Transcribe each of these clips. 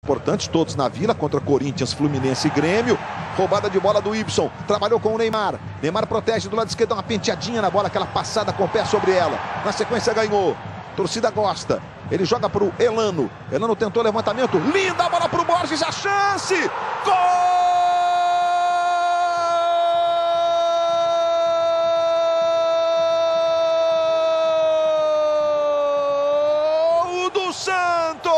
Importantes, todos na Vila, contra Corinthians, Fluminense e Grêmio. Roubada de bola do Ibson, trabalhou com o Neymar. Neymar protege do lado esquerdo, dá uma penteadinha na bola, aquela passada com o pé sobre ela. Na sequência ganhou, torcida gosta. Ele joga para o Elano. Elano tentou levantamento, linda a bola para o Borges, a chance! Gol! Do Santos!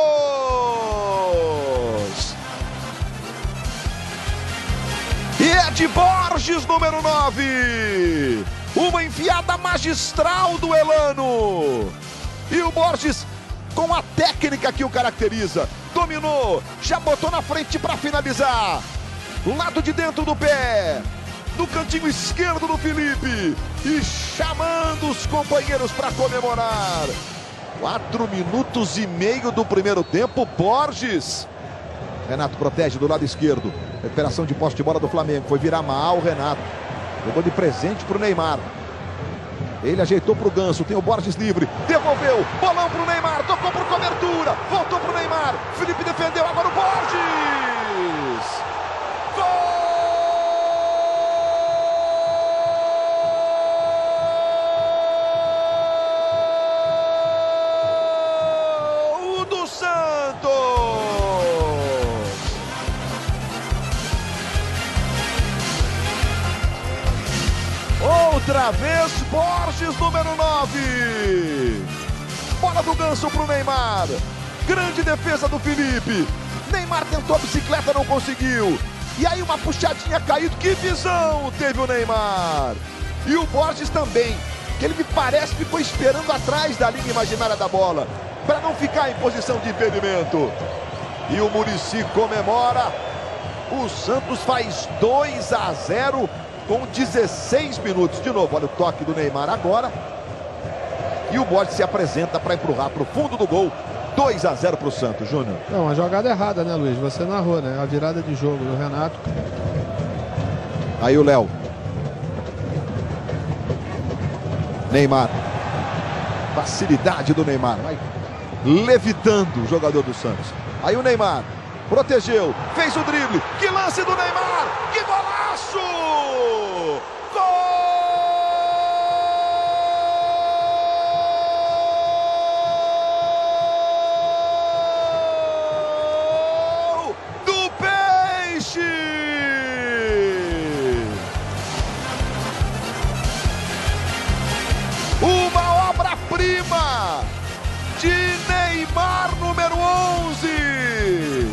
E é de Borges, número 9. Uma enfiada magistral do Elano. E o Borges, com a técnica que o caracteriza, dominou, já botou na frente para finalizar. Lado de dentro do pé, no cantinho esquerdo do Felipe. E chamando os companheiros para comemorar. 4 minutos e meio do primeiro tempo, Borges. Renato protege do lado esquerdo. Recuperação de posse de bola do Flamengo. Foi virar mal o Renato. Jogou de presente para o Neymar. Ele ajeitou para o Ganso. Tem o Borges livre. Devolveu. Bolão para o Neymar. Tocou por cobertura. Voltou para o Neymar. Felipe defendeu. Agora o Borges. Gol! Do Santos! Outra vez, Borges, número 9. Bola do Ganso para o Neymar. Grande defesa do Felipe. Neymar tentou a bicicleta, não conseguiu. E aí uma puxadinha caído. Que visão teve o Neymar. E o Borges também, que ele me parece que ficou esperando atrás da linha imaginária da bola, para não ficar em posição de impedimento. E o Muricy comemora. O Santos faz 2-0 com 16 minutos. De novo, olha o toque do Neymar agora. E o Borges se apresenta para empurrar para o fundo do gol. 2-0 para o Santos, Júnior. Não, uma jogada errada, né, Luiz? Você narrou, né? A virada de jogo do Renato. Aí o Léo. Neymar. Facilidade do Neymar. Vai levitando o jogador do Santos. Aí o Neymar protegeu, fez o drible. Que lance do Neymar! Que golaço! Gol do Peixe! Uma obra-prima de Neymar, número 11.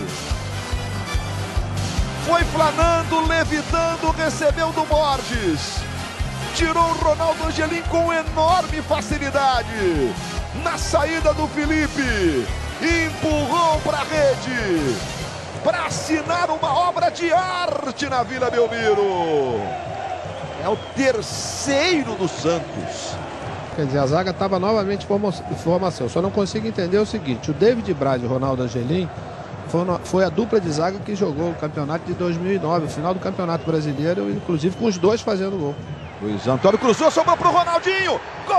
Foi flanando, levitando, recebeu do Borges. Tirou o Ronaldo Angelim com enorme facilidade. Na saída do Felipe. Empurrou para a rede. Para assinar uma obra de arte na Vila Belmiro. É o terceiro do Santos. Quer dizer, a zaga estava novamente em formação. Só não consigo entender o seguinte: o David Braz e o Ronaldo Angelim foi a dupla de zaga que jogou o campeonato de 2009, o final do Campeonato Brasileiro, inclusive com os dois fazendo gol. Luiz Antônio cruzou, sobrou para o Ronaldinho. Gol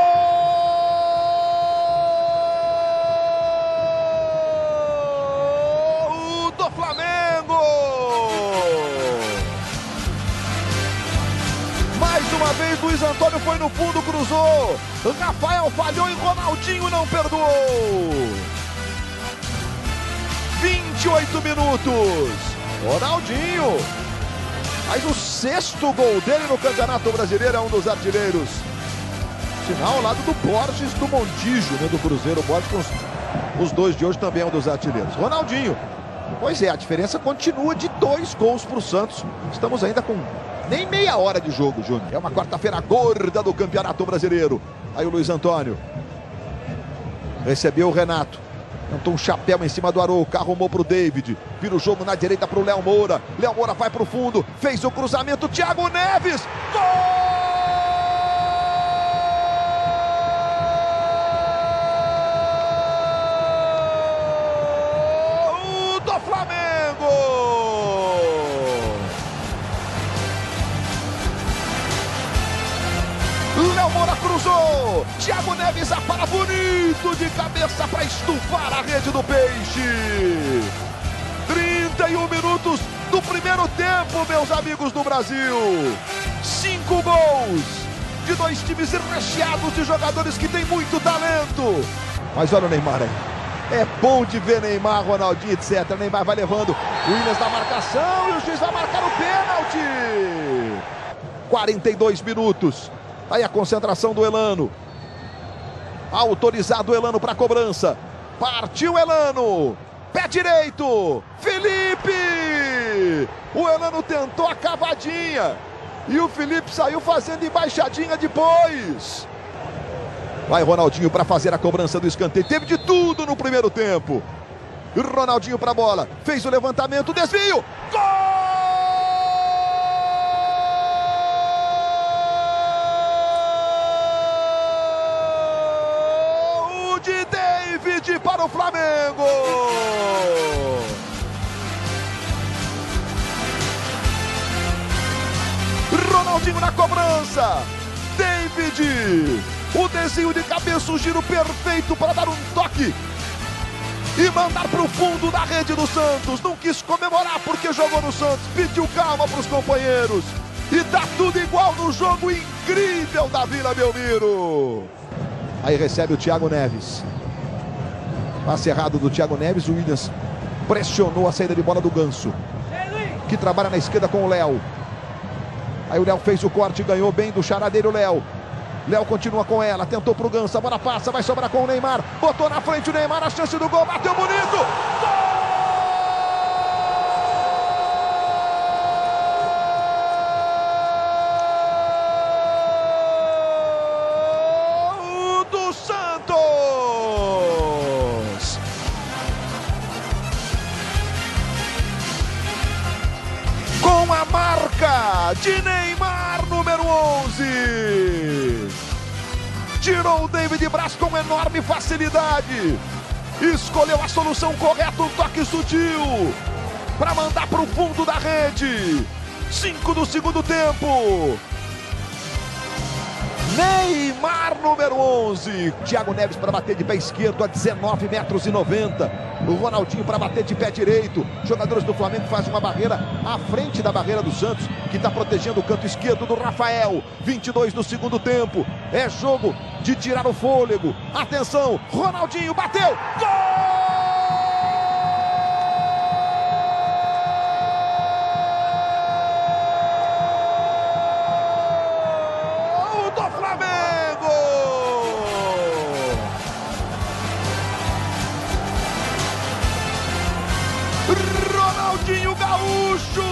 do Flamengo! Mais uma vez, Luiz Antônio foi no fundo, cruzou. Rafael falhou e Ronaldinho não perdoou. 28 minutos. Ronaldinho. Faz o 6º gol dele no Campeonato Brasileiro, é um dos artilheiros. Sinal ao lado do Borges, do Montijo, né, do Cruzeiro. O Borges com os dois de hoje também é um dos artilheiros. Ronaldinho. Pois é, a diferença continua de 2 gols para o Santos. Estamos ainda com nem meia hora de jogo, Júnior. É uma quarta-feira gorda do Campeonato Brasileiro. Aí o Luiz Antônio recebeu o Renato. Tentou um chapéu em cima do Arouca, arrumou para o David. Vira o jogo na direita para o Léo Moura. Léo Moura vai para o fundo, fez o cruzamento. Thiago Neves. Gol do Flamengo! Léo Moura cruzou. Thiago Neves apara bonito de cabeça para estufar a rede do Peixe. 31 minutos do primeiro tempo, meus amigos do Brasil. 5 gols de 2 times recheados de jogadores que têm muito talento. Mas olha o Neymar aí. É bom de ver Neymar, Ronaldinho, etc. Neymar vai levando o Williams na marcação e o juiz vai marcar o pênalti. 42 minutos. Aí a concentração do Elano. Autorizado o Elano para a cobrança. Partiu Elano. Pé direito. Felipe. O Elano tentou a cavadinha. E o Felipe saiu fazendo embaixadinha depois. Vai Ronaldinho para fazer a cobrança do escanteio. Teve de tudo no primeiro tempo. Ronaldinho para a bola. Fez o levantamento. Desvio. Gol! De David para o Flamengo. Ronaldinho na cobrança. David. O desvio de cabeça, o giro perfeito para dar um toque e mandar para o fundo da rede do Santos. Não quis comemorar porque jogou no Santos. Pediu calma para os companheiros. E tá tudo igual no jogo incrível da Vila Belmiro. Aí recebe o Thiago Neves. Passe errado do Thiago Neves. O Williams pressionou a saída de bola do Ganso, que trabalha na esquerda com o Léo. Aí o Léo fez o corte e ganhou bem do charadeiro Léo. Léo continua com ela, tentou pro Ganso, a bola passa, vai sobrar com o Neymar. Botou na frente o Neymar, a chance do gol, bateu bonito. Gol! Com a marca de Neymar, número 11. Tirou o David Braz com enorme facilidade. Escolheu a solução correta, um toque sutil para mandar para o fundo da rede. 5 do segundo tempo. Neymar, número 11. Thiago Neves para bater de pé esquerdo a 19,90 metros. O Ronaldinho para bater de pé direito. Jogadores do Flamengo fazem uma barreira à frente da barreira do Santos, que está protegendo o canto esquerdo do Rafael. 22 do segundo tempo. É jogo de tirar o fôlego. Atenção, Ronaldinho bateu. Gol! Ronaldinho Gaúcho!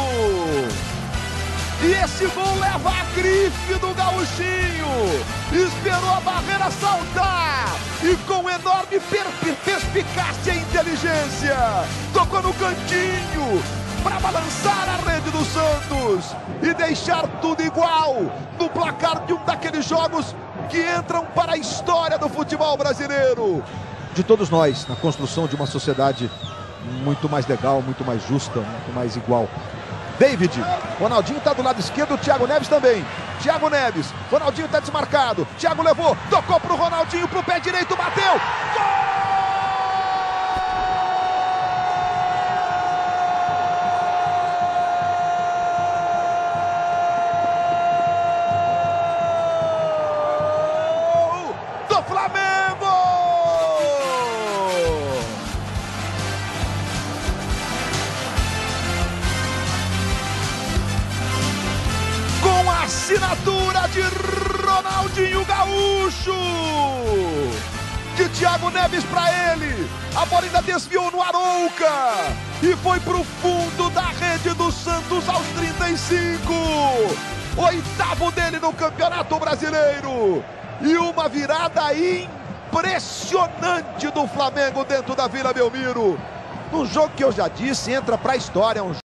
E esse gol leva a grife do Gaúchinho. Esperou a barreira saltar e com enorme perspicácia e inteligência tocou no cantinho para balançar a rede do Santos e deixar tudo igual no placar de um daqueles jogos que entram para a história do futebol brasileiro. De todos nós, na construção de uma sociedade muito mais legal, muito mais justa, muito mais igual. David, Ronaldinho está do lado esquerdo, o Thiago Neves também. Thiago Neves, Ronaldinho está desmarcado. Thiago levou, tocou pro Ronaldinho, pro pé direito, bateu. Gol! Do Flamengo! Assinatura de Ronaldinho Gaúcho, de Thiago Neves para ele, a bola ainda desviou no Arouca e foi pro fundo da rede do Santos aos 35, 8º dele no Campeonato Brasileiro e uma virada impressionante do Flamengo dentro da Vila Belmiro, num jogo que eu já disse, entra para a história,